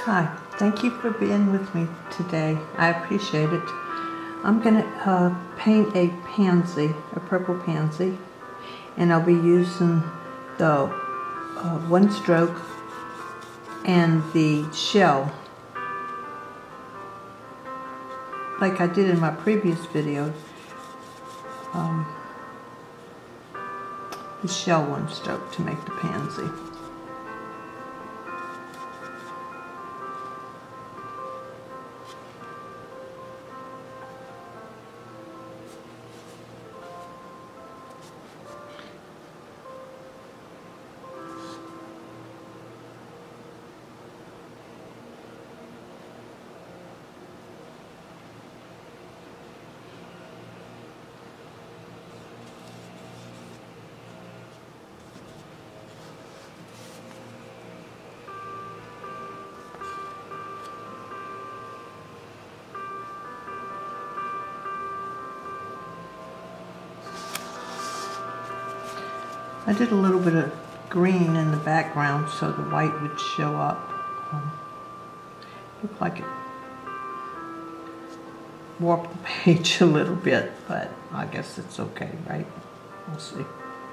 Hi, thank you for being with me today. I appreciate it. I'm going to paint a pansy, a purple pansy, and I'll be using the one stroke and the shell like I did in my previous video. The shell one stroke to make the pansy. I did a little bit of green in the background so the white would show up. Looked like it warped the page a little bit, but I guess it's okay, right? We'll see.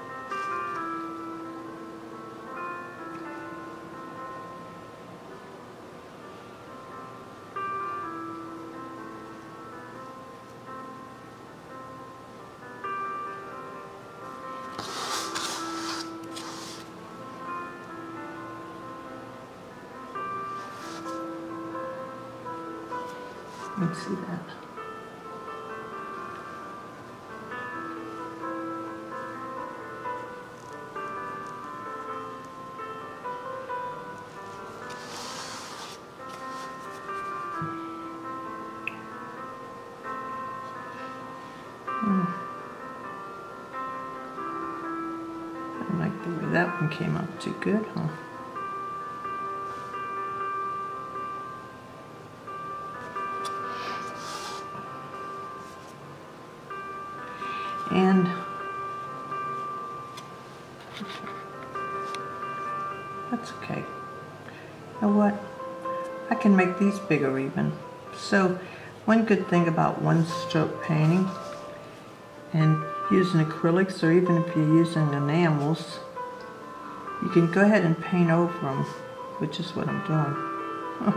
Let's see that. I don't like the way that one came out too good, huh? And that's okay. You know what? I can make these bigger even. So one good thing about one stroke painting and using acrylics, or even if you're using enamels, you can go ahead and paint over them, which is what I'm doing.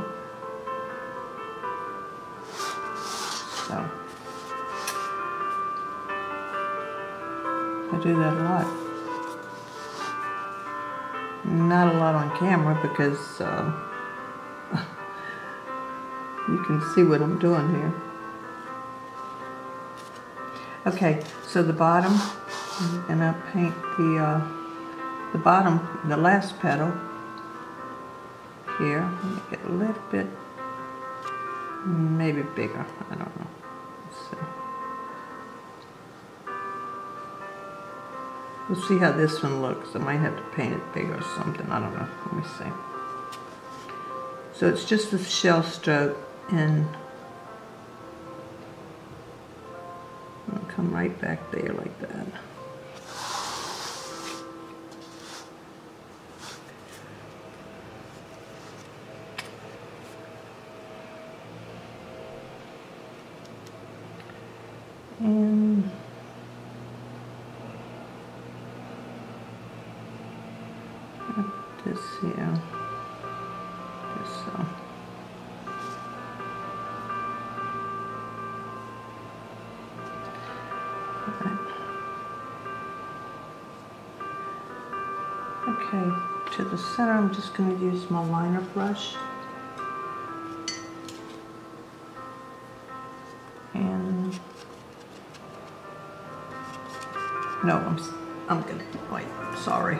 So I do that a lot. Not a lot on camera because you can see what I'm doing here. Okay, so the bottom, I'm gonna paint the bottom, the last petal here. Make it a little bit, maybe bigger. I don't know. Let's see. We'll see how this one looks. I might have to paint it bigger or something. I don't know. Let me see. So it's just a shell stroke, and I'll come right back there like that. And this here, just so. Okay, to the center, I'm just going to use my liner brush. And no, I'm going to wait. Sorry.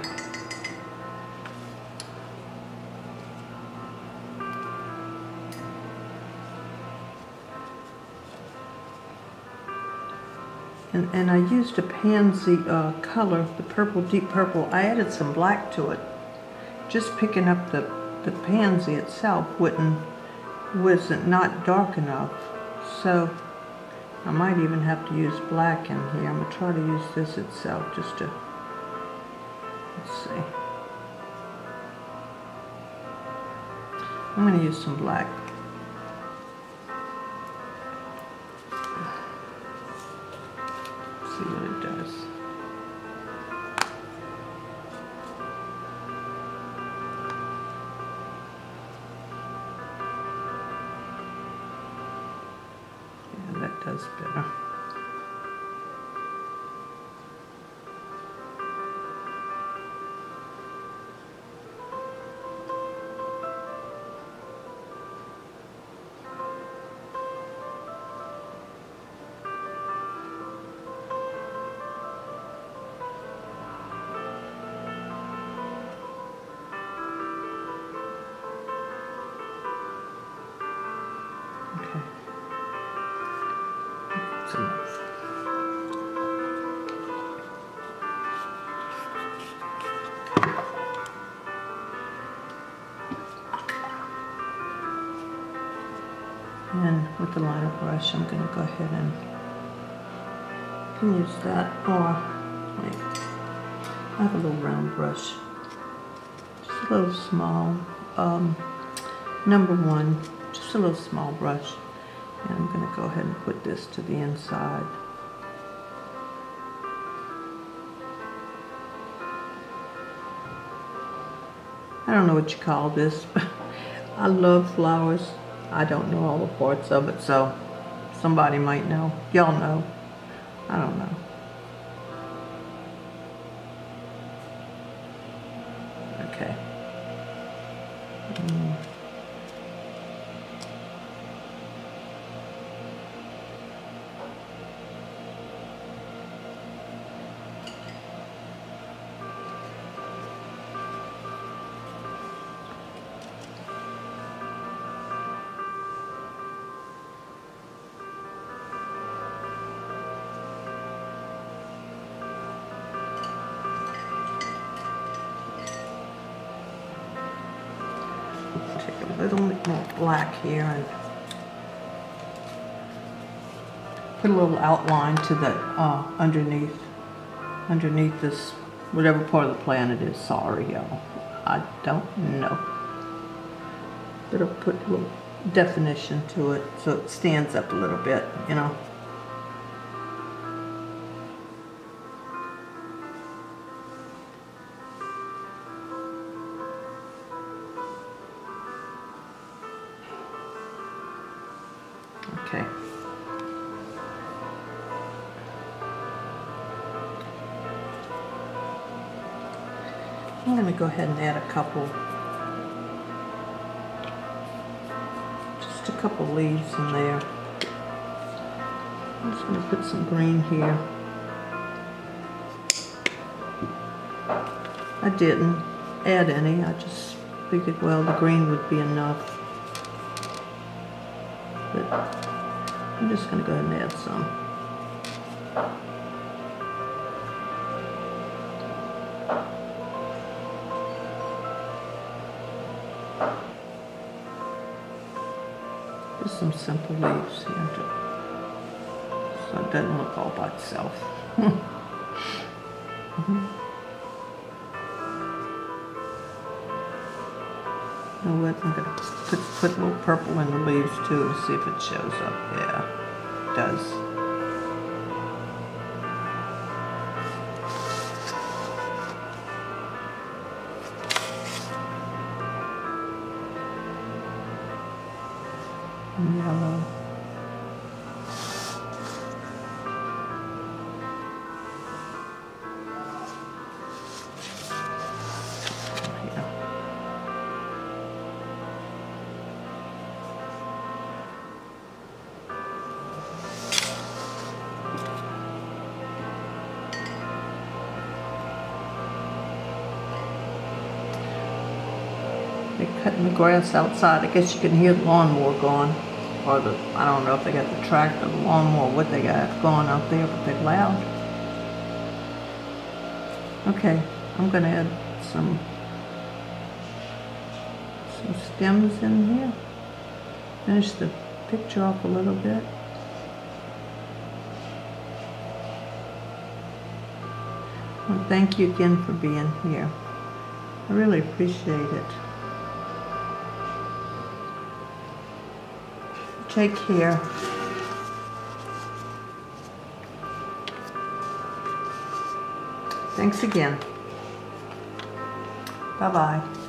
And I used a pansy color, the purple, deep purple. I added some black to it. Just picking up the pansy itself wasn't not dark enough. So I might even have to use black in here. I'm gonna try to use this itself just to, let's see. I'm going to use some black. See what it does. Yeah, that does better. Okay. That's enough. And with the liner brush, I'm going to go ahead and you can use that, or wait, I have a little round brush, just a little small, number 1, just a little small brush, and I'm going to go ahead and put this to the inside. I don't know what you call this, but I love flowers. I don't know all the parts of it, so somebody might know. Y'all know. I don't know. Okay. Take a little bit more black here and put a little outline to the underneath this, whatever part of the plant it is. Sorry, y'all, I don't know. But I'll put a little definition to it so it stands up a little bit, you know. Okay. I'm going to go ahead and add just a couple leaves in there. I'm just going to put some green here. I didn't add any, I just figured, well, the green would be enough. But I'm just going to go ahead and add some. Just some simple leaves here, so it doesn't look all by itself. You know what? I'm going to put a little purple in the leaves too to see if it shows up. Yeah, it does. And yellow. They're cutting the grass outside. I guess you can hear the lawnmower going. Or I don't know if they got the tractor, the lawnmower, what they got going out there, but they're loud. Okay, I'm going to add some stems in here. Finish the picture off a little bit. Well, thank you again for being here. I really appreciate it. Take care. Thanks again. Bye-bye.